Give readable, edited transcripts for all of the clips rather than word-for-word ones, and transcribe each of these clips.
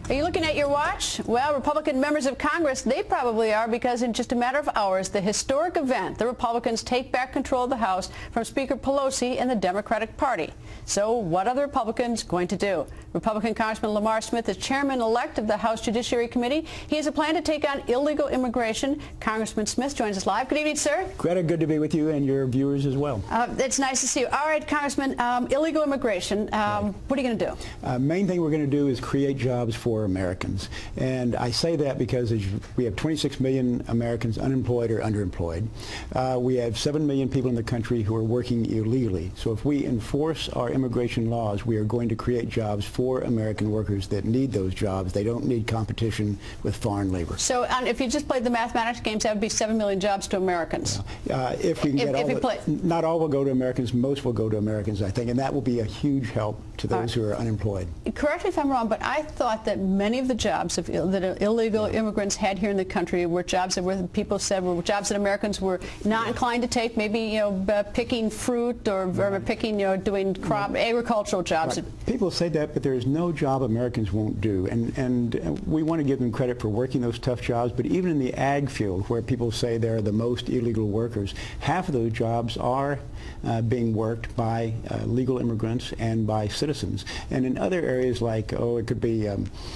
Are you looking at your watch? Well, Republican members of Congress, they probably are, because in just a matter of hours, the historic event, the Republicans take back control of the House from Speaker Pelosi and the Democratic Party. So what are the Republicans going to do? Republican Congressman Lamar Smith is chairman-elect of the House Judiciary Committee. He has a plan to take on illegal immigration. Congressman Smith joins us live. Good evening, sir. Greta, good to be with you and your viewers as well. It's nice to see you. All right, Congressman, illegal immigration, right. What are you going to do? Main thing we're going to do is create jobs for Americans. And I say that because we have 26 million Americans unemployed or underemployed. We have 7 million people in the country who are working illegally. So if we enforce our immigration laws, we are going to create jobs for American workers that need those jobs. They don't need competition with foreign labor. So if you just played the mathematics games, that would be 7 million jobs to Americans. If we can get not all will go to Americans, most will go to Americans, I think, and that will be a huge help to those who are unemployed. Correct me if I'm wrong, but I thought that many of the jobs that illegal immigrants had here in the country were jobs that people said were jobs that Americans were not inclined to take, maybe picking fruit or picking, doing agricultural jobs. Right. People say that, but there's no job Americans won't do, and we want to give them credit for working those tough jobs, but even in the ag field, where people say they're the most illegal workers, half of those jobs are being worked by legal immigrants and by citizens. And in other areas like, it could be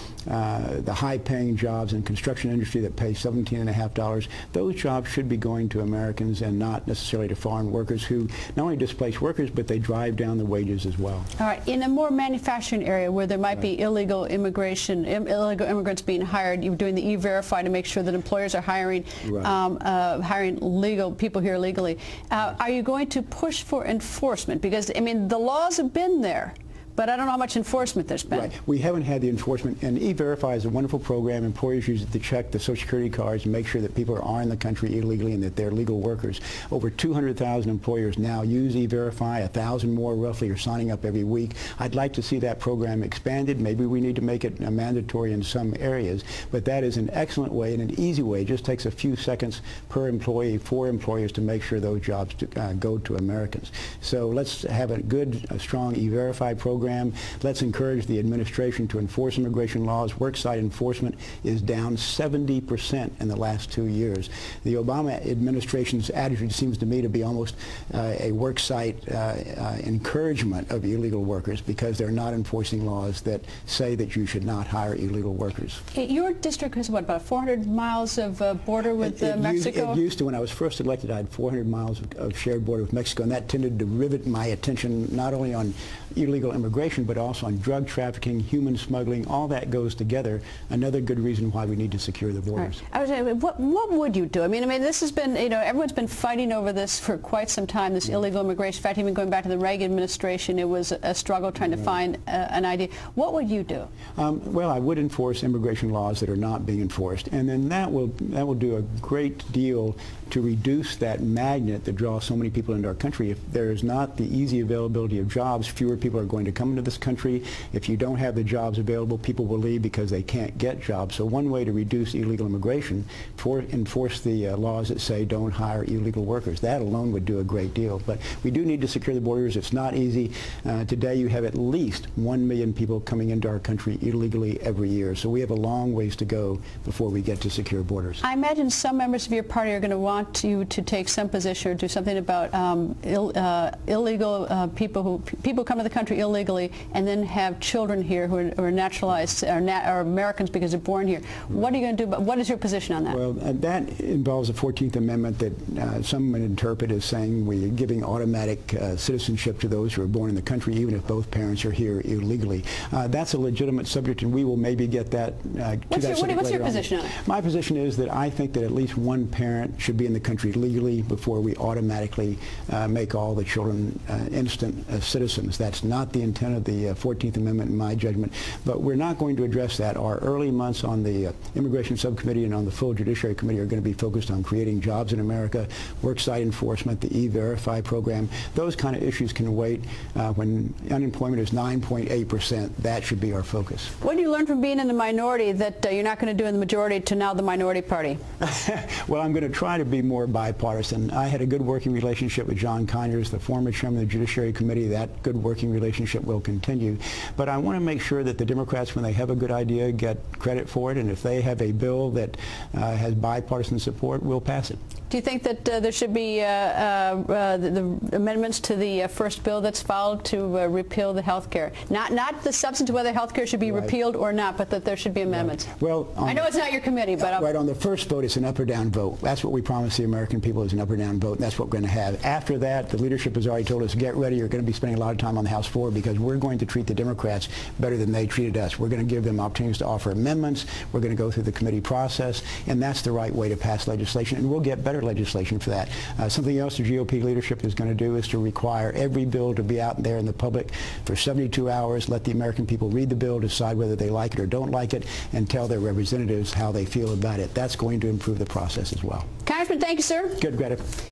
the high-paying jobs in construction industry that pay $17.50, those jobs should be going to Americans and not necessarily to foreign workers who not only displace workers, but they drive down the wages as well. All right. In a more manufacturing area where there might be illegal immigration, illegal immigrants being hired, you're doing the E-Verify to make sure that employers are hiring hiring legal people here legally. Are you going to push for enforcement? Because, I mean, the laws have been there, but I don't know how much enforcement there's been. Right. We haven't had the enforcement, and E-Verify is a wonderful program. Employers use it to check the Social Security cards and make sure that people are in the country illegally and that they're legal workers. Over 200,000 employers now use E-Verify. 1,000 more roughly are signing up every week. I'd like to see that program expanded. Maybe we need to make it mandatory in some areas, but that is an excellent way and an easy way. It just takes a few seconds per employee for employers to make sure those jobs go to Americans. So let's have a good, strong E-Verify program. Let's encourage the administration to enforce immigration laws. Worksite enforcement is down 70% in the last 2 years. The Obama administration's attitude seems to me to be almost a worksite encouragement of illegal workers, because they're not enforcing laws that say that you should not hire illegal workers. Your district has, what, about 400 miles of border with Mexico? It used to. When I was first elected, I had 400 miles of shared border with Mexico, and that tended to rivet my attention not only on illegal immigration, but also on drug trafficking, human smuggling. All that goes together. Another good reason why we need to secure the borders. Right. I was saying, what would you do? I mean, this has been, everyone's been fighting over this for quite some time, this illegal immigration. In fact, even going back to the Reagan administration, it was a struggle trying to find an idea. What would you do? Well, I would enforce immigration laws that are not being enforced, and then that will do a great deal to reduce that magnet that draws so many people into our country. If there is not the easy availability of jobs, fewer people are going to come into this country. If you don't have the jobs available, people will leave because they can't get jobs. So one way to reduce illegal immigration, enforce the laws that say don't hire illegal workers. That alone would do a great deal. But we do need to secure the borders. It's not easy. Today you have at least 1 million people coming into our country illegally every year. So we have a long ways to go before we get to secure borders. I imagine some members of your party are going to want you to take some position or do something about illegal people come to the country illegally and then have children here who are naturalized or Americans because they're born here. What are you going to do? What is your position on that? Well, that involves the 14th Amendment that some would interpret as saying we're giving automatic citizenship to those who are born in the country, even if both parents are here illegally. That's a legitimate subject, and we will maybe get that What's your position on it? My position is that I think that at least one parent should be in the country legally before we automatically make all the children instant citizens. That's not the intent of the 14th Amendment in my judgment, but we're not going to address that. Our early months on the Immigration Subcommittee and on the full Judiciary Committee are going to be focused on creating jobs in America, worksite enforcement, the E-Verify program. Those kind of issues can wait. When unemployment is 9.8%, that should be our focus. What do you learn from being in the minority that you're not going to do in the majority to now the minority party? Well, I'm going to try to be more bipartisan. I had a good working relationship with John Conyers, the former chairman of the Judiciary Committee. That good working working relationship will continue. But I want to make sure that the Democrats, when they have a good idea, get credit for it, and if they have a bill that has bipartisan support, we'll pass it. Do you think that there should be the amendments to the first bill that's filed to repeal the health care? Not the substance of whether health care should be repealed or not, but that there should be amendments. Right. Well, I know it's not your committee, but... Right, on the first vote, it's an up or down vote. That's what we promised the American people, is an up or down vote, and that's what we're going to have. After that, the leadership has already told us, get ready, you're going to be spending a lot of time on the House floor, because we're going to treat the Democrats better than they treated us. We're going to give them opportunities to offer amendments. We're going to go through the committee process, and that's the right way to pass legislation, and we'll get better legislation for that. Something else the GOP leadership is going to do is to require every bill to be out there in the public for 72 hours, let the American people read the bill, decide whether they like it or don't like it, and tell their representatives how they feel about it. That's going to improve the process as well. Congressman, thank you, sir. Good, Greta.